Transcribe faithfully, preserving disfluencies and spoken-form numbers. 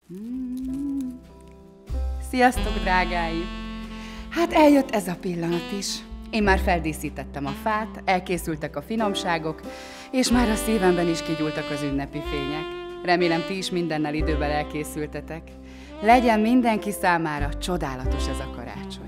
Mm. Sziasztok, drágáim! Hát eljött ez a pillanat is. Én már feldíszítettem a fát, elkészültek a finomságok, és már a szívemben is kigyúltak az ünnepi fények. Remélem, ti is mindennel időben elkészültetek. Legyen mindenki számára csodálatos ez a karácsony.